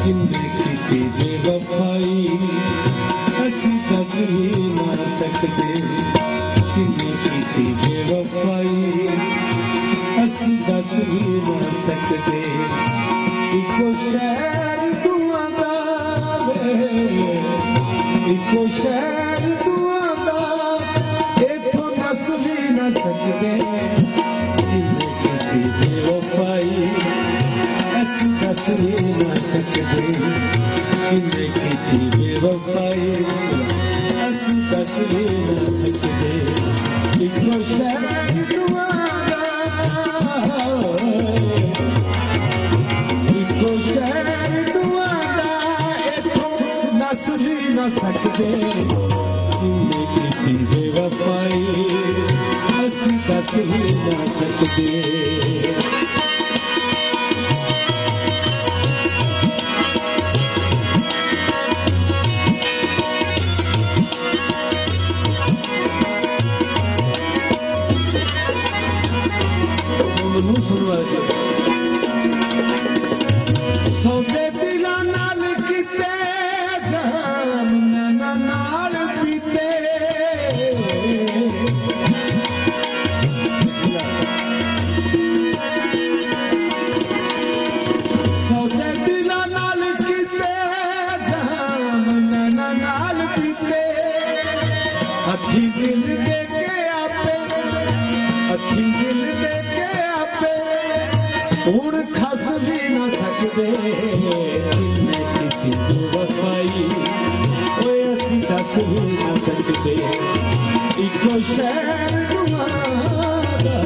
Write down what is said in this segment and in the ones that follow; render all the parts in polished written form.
किन्ने कीती बेवफाई असी दस भी ना सकते किन्ने कीती बेवफाई असी दस भी ना सकते इको शहर दुआ दा इको शहर दुआ दा इथों दस भी ना सकते किन्ने कीती बेवफाई असी दस भी ना सकते किन्ने कीती बेवफाई असी दस भी ना सकते इको शहर दुआ दा इको शहर दुआ दा इथों दस भी ना सकते किन्ने कीती बेवफाई असी दस भी ना सकते सौदे दिलां नाल कीते जाम नैना नाल पीते सौदे दिलां नाल कीते जाम नैना नाल पीते हथी दिल दे के आपे हथी दिल दे के आपे हुण खस भी ना सकते किन्ने कीती बेवफाई ओए असी दस भी ना सकते इको शहर दुआ दा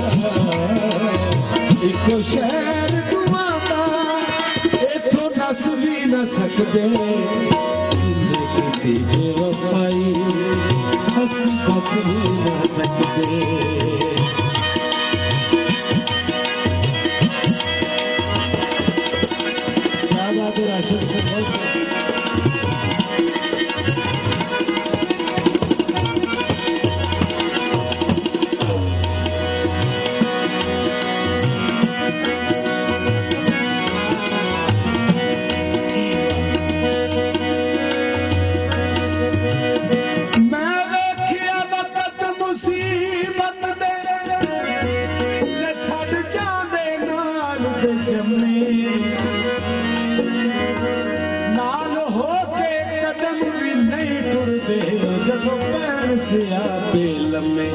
इको शहर दुआ दा इथों दस भी ना सकते किन्ने कीती बेवफाई असी दस भी ना सकते राशन से बहुत मैं देखिया वक्त मुसीबत दे छड़ जाने नाल दे जम्मे जदों पैर से आते लम्मे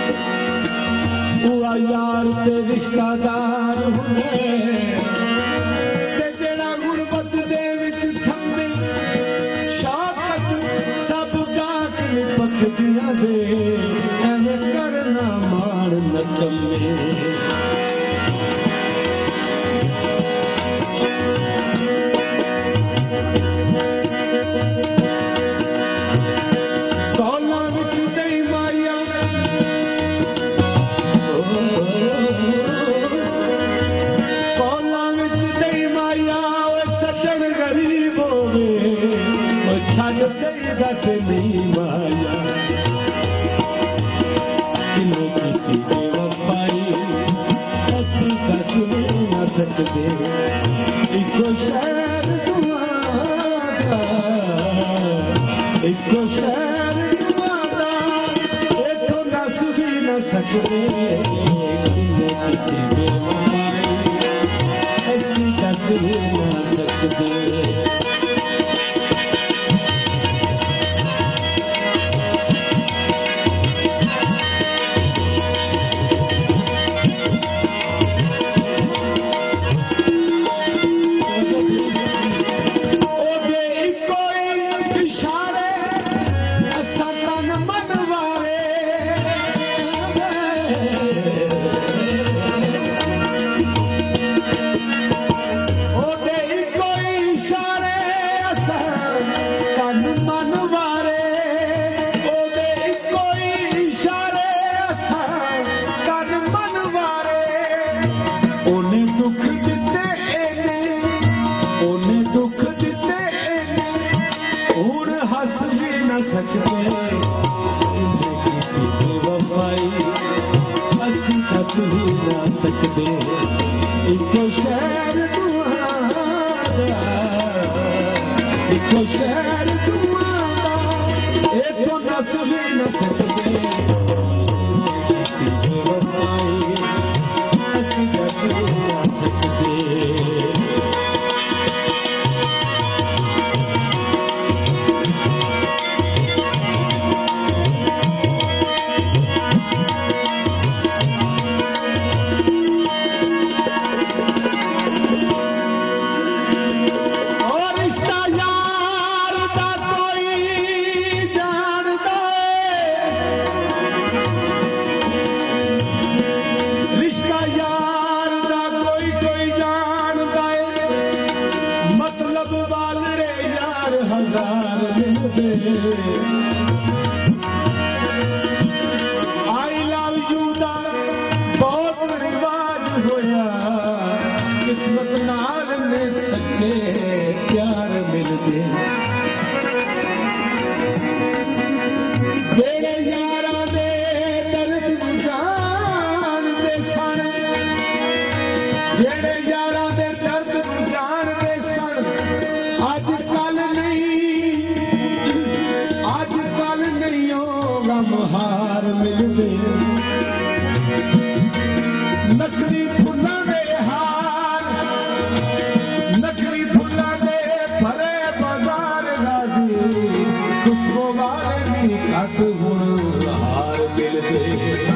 हुआ यार ते रिश्तेदार हुए ते जेड़ा गुरबत दे विच थम्मे शौकत सब गाक लिपक दिया दे एवें करना माण नकम्मे माया किन्ने कीती बेवफाई असी दस भी ना सकते इको शहर दुआ दा इको शहर दुआ दा इथों दस भी ना सकते किन्ने कीती बेवफाई असी दस भी ना सकते सकते एक शहर दुआ इको शहर दुआदा इथों दस भी न सकते बेवफाई असी दस भी न सकते आई लव यू दा बहुत रिवाज होया किस्मत नाल में सच्चे प्यार मिलते जेड़े यारा दे दर्द जानदे सन जेड़े यारा दे दर्द जानदे सन अज कल नहीं होगा मुहार मिलते नकली फुल्लां दे हार नकली फुल्लां दे भरे बाजार राजी खुशबू वाले भी घट हुण हार मिलते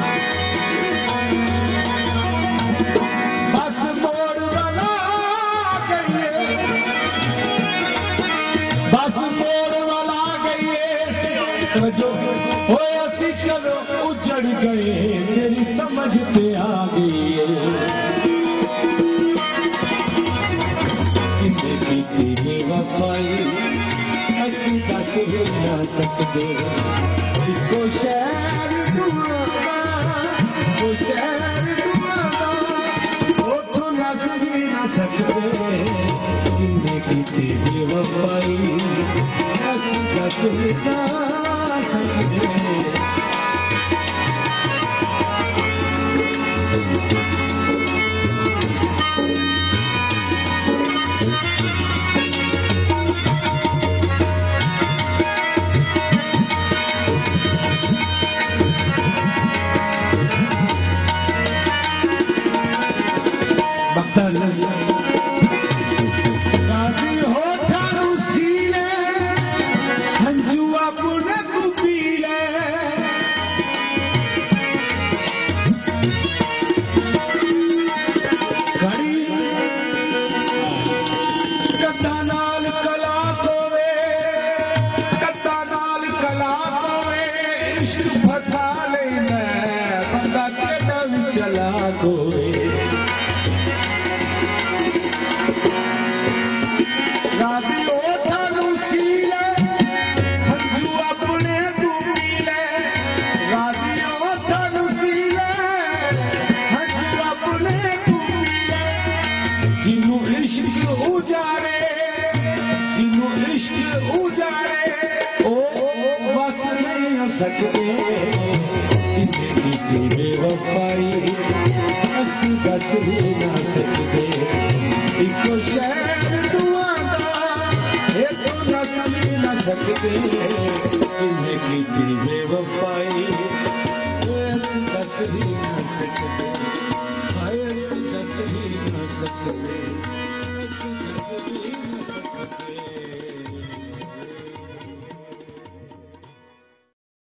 बस मोड़ वाला गईए बस मोड़ वाला गईए जो होए असी चलो उजड़ गए तेरी समझ पे आ गई किन्ने कीती बेवफाई असी दस भी न सकते इको शहर दुआदा उथों दस भी न सकते किन्ने कीती बेवफाई असी दस भी न सकते राजी हो ठारू सीले हंजू अपने तू पी ले घड़ी कद्दा नाल कला कोवे इश्क फसा लेना बंदा केड़ा भी चला कोवे राजी हो थानू सीले हंजू अपने तू पी ले राजी हो थानू सीले हंजू अपने तू पी ले जिन्नू इश्क उजाड़े ओ बस नहीं हो सकते किन्ने कीती बेवफाई असी दस भी ना सकते इको शहर दुआदा इथों दस भी न सकते किन्ने कीती बेवफाई असी दस भी न सकते असी दस भी न सकते असी दस भी न सकते